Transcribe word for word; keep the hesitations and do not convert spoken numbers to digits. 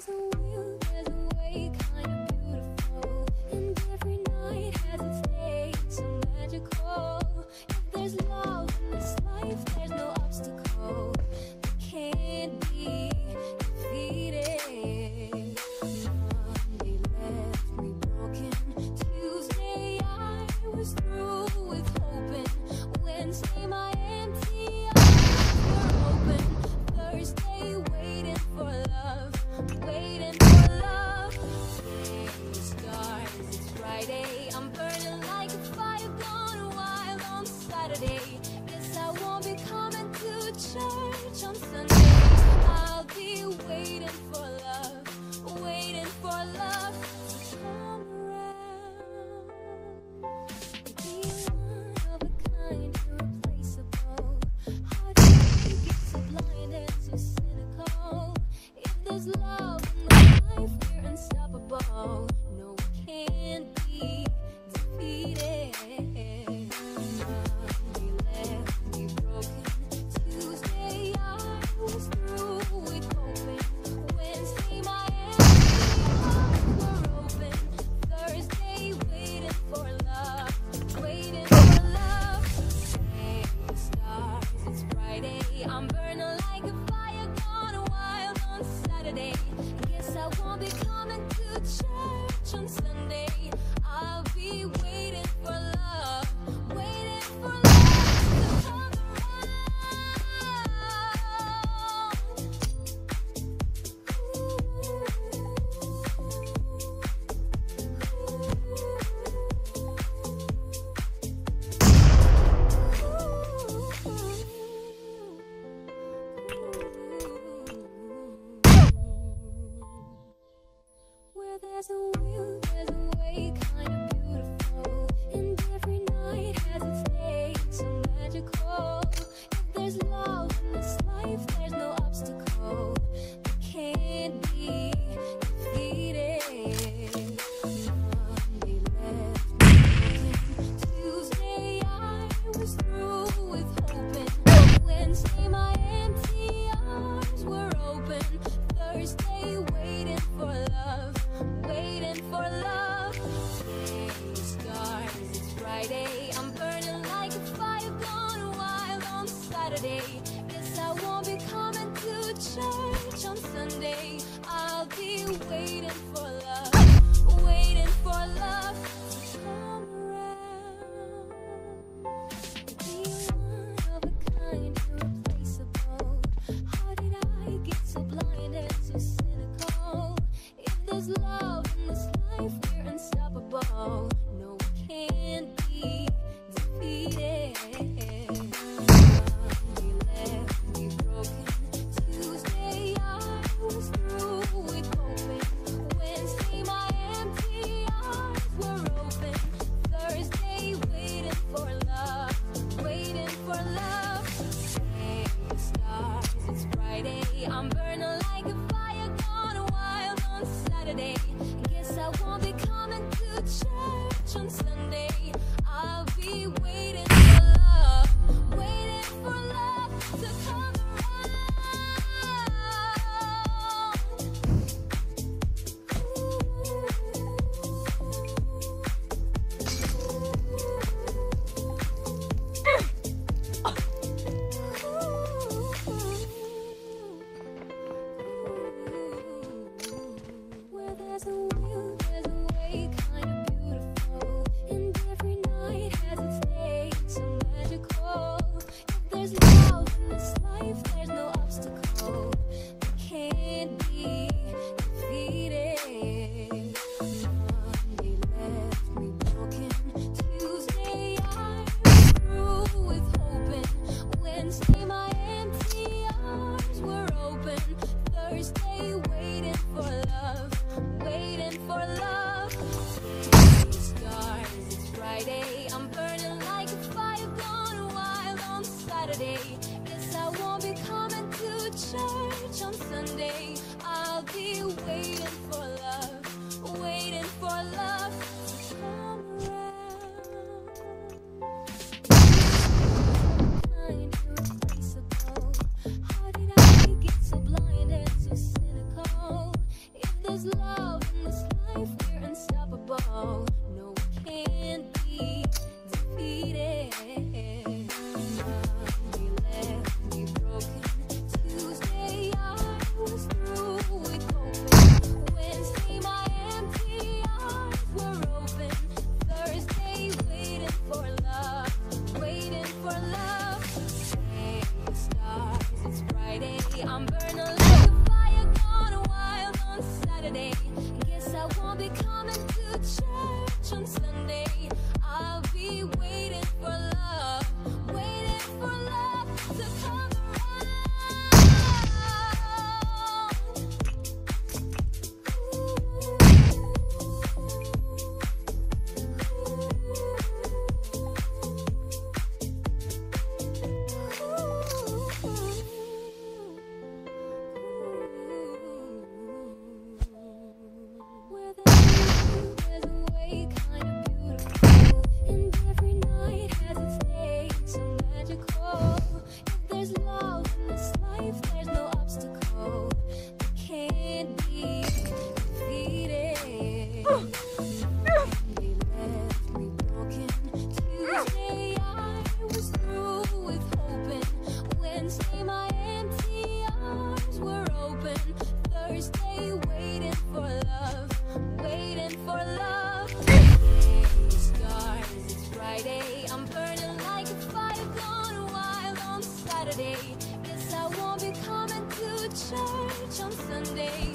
There's a will, there's a way, kind of beautiful. And every night has its day, so magical. If there's love in this life, there's no obstacle that can't be defeated. Monday left me broken. Tuesday I was through with hoping. Wednesday my empty eyes were open. Thursday waiting for love, waiting for love. Today starts, it's Friday. I'm burning like a fire gone wild on Saturday. Guess I won't be coming to church on Sunday. I'll Sunday